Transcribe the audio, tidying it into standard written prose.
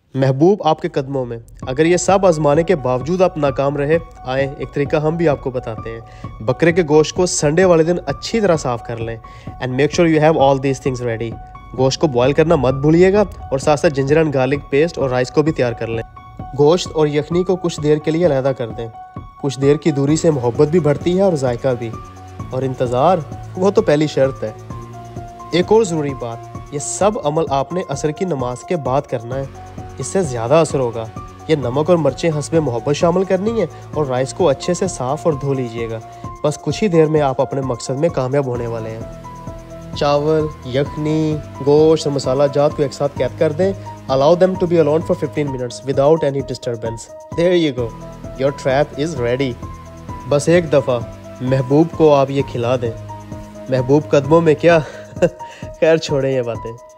महबूब आपके कदमों में। अगर ये सब आजमाने के बावजूद आप नाकाम रहे, आए एक तरीका हम भी आपको बताते हैं। बकरे के गोश्त को संडे वाले दिन अच्छी तरह साफ़ कर लें and make sure you have all these things ready. गोश्त को बॉयल करना मत भूलिएगा और साथ साथ जिंजर एंड गार्लिक पेस्ट और राइस को भी तैयार कर लें। गोश्त और यखनी को कुछ देर के लिए अलहदा कर दें। कुछ देर की दूरी से मोहब्बत भी बढ़ती है और जायका भी, और इंतज़ार वो तो पहली शर्त है। एक और ज़रूरी बात, ये सब अमल आपने असर की नमाज के बाद करना है, इससे ज़्यादा असर होगा। ये नमक और मिर्चें हस्बे मोहब्बत शामिल करनी है और राइस को अच्छे से साफ़ और धो लीजिएगा। बस कुछ ही देर में आप अपने मकसद में कामयाब होने वाले हैं। चावल, यखनी, गोश्त और मसाला जात को एक साथ कैद कर दें। Allow them to be alone for 15 minutes without any disturbance. There you go, your trap is ready. बस एक दफ़ा महबूब को आप ये खिला दें। महबूब कदमों में क्या खैर छोड़ें ये बातें।